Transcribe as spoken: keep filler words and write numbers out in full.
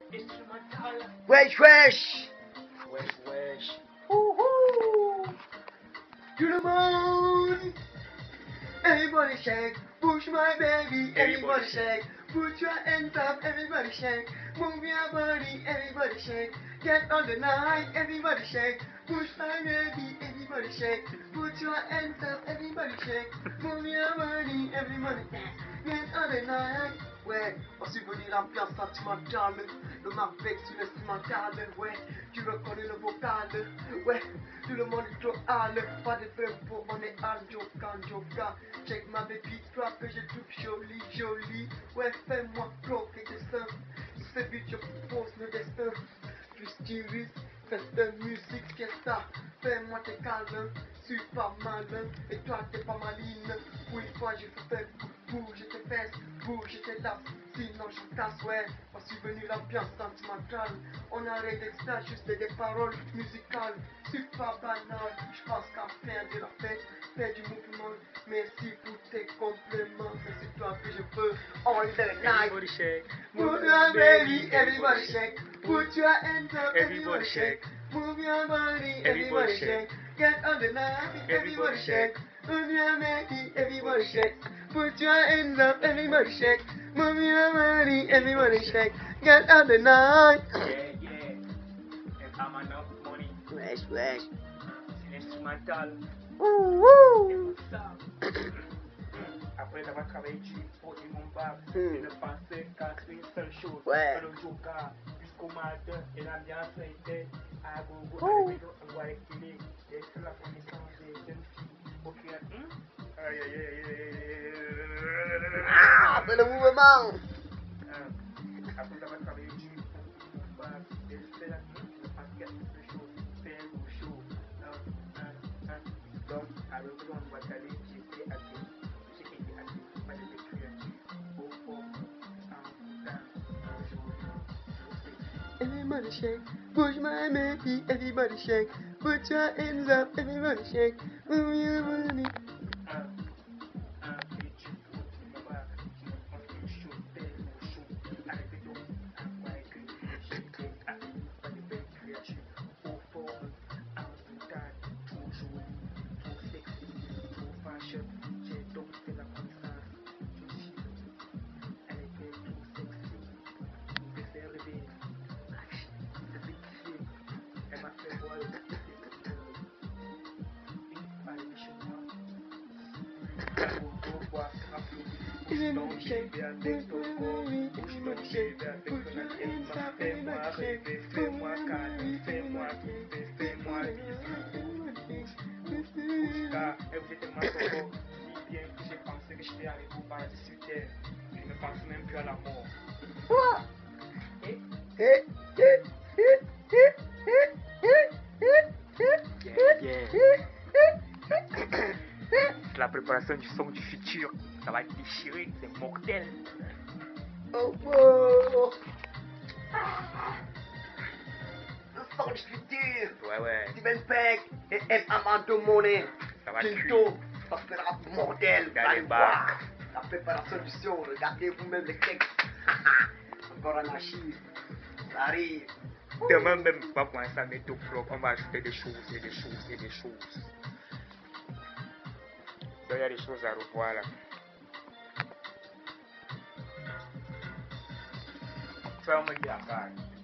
instrumental. Wesh, wesh. Wesh, wesh. Woohoo. To the moon. Everybody shake, push my baby, everybody, everybody shake. Put your hands up, everybody shake. Move your body, everybody shake. Get on the night, everybody shake. Push my baby, everybody shake. Put your hands up, everybody shake. Move your body, everybody get on the night. Ouais, on subit l'ambiance sentimentale. Le Marbeck sur l'instrumental. Ouais, tu reconnais le vocal. Ouais, tout le monde est trop hâle. Pas de tempo, on est hâle. Joka, joka. Check ma baby, toi que je trouve jolie, jolie. Ouais, fais-moi croquer tes seins. C'est but, je propose le destin. Plus styris, fais de musique, fiesta. Fais-moi tes câlins, suis pas malin. Et toi, t'es pas maline. Oui, moi, je fais bouge tes fesses, bouge tes laps. Sinon, je casse, ouais. On suis venu l'ambiance sentimentale. On arrête d'extra, juste des paroles musicales. C'est pas banal, je pense qu'à faire de la fête, faire du mouvement. Merci pour tes compléments. C'est toi que je veux. All the night. Everybody shake. Move your baby, everybody shake. Put your hands up, everybody shake. Move your body, everybody shake. Get on the night, everybody shake. Move your baby, everybody shake. Put your hands up, everybody shake. Move your body, everybody shake. Get on the night. Yeah, yeah. And I'm enough money. Wesh, wesh. C'est l'instrumental. Woo, woo. C'est ça. Après avoir travaillé du pour et mon bar, Hmm. je ne pensais qu'à une seule chose. Ouais. Que le joker jusqu'au matin et l'ambiance était à gogo. Oh. Avec le voix éclairé. Et c'est la connaissance des jeunes filles. Ok. Hum? Aïe, aïe, aïe, aïe, aïe. Ah, c'est le mouvement. Euh, Après avoir travaillé du pour et mon bar, et je fais la nuit, je ne pense qu'à une seule chose. Faire le show. Un, un, un. Donc, avec le on va aller, j'étais assez. J'ai été assez. Pas de créatif. Au fond, en dans un jour. Everybody shake, push my baby, everybody shake. Put your hands up, everybody shake. Move your body. Un, un, et tu peux te voir. Tu me penses que chaud, tellement chaud. Arrêtez donc, à quoi que j'étais assez. Pas de belle créature. Au fond, en boutade, trop joli, trop sexy, trop fashion. J'ai donc fait la connaissance. Je suis elle était trop sexy. Me faire rêver. De vite, elle m'a fait voir le une chez moi. Au revoir, Everybody shake, push my baby, everybody shake. Put your hands up, everybody shake. fais-moi câlin, fais-moi kiffer, fais-moi bisous. Car elle était tellement trop si bien que j'ai pensé que j'étais arrivé au paradis sur terre. Je ne pense même plus à la mort. What? Et Eh, eh, eh, eh, eh, eh, eh, Yeah, yeah. eh, eh, c'est la préparation du son du futur. Ça va être déchiré, c'est mortel. oh, oh. Le son du futur. Ouais, ouais. Steven Peck et M. Amando Monet. Ça va Bientôt, ça sera mortel. Vous allez Regardez voir la préparation du son. Regardez vous-même les textes. Encore un archive. Ça arrive. Demain même, on va commencer à mettre au blog. On va ajouter des choses et des choses et des choses. Donc, il y a des choses à revoir là. Ça, on me dit à part.